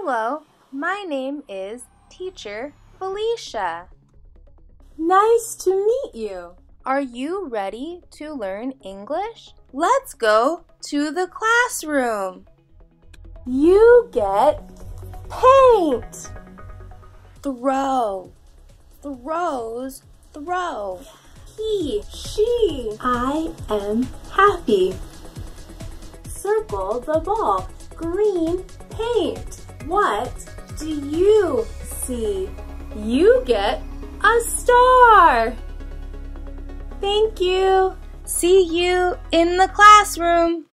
Hello, my name is Teacher Felicia. Nice to meet you. Are you ready to learn English? Let's go to the classroom. You get paint. Throw, throws, throw. He, she. I am happy. Circle the ball. Green paint. What do you see? You get a star. Thank you. See you in the classroom.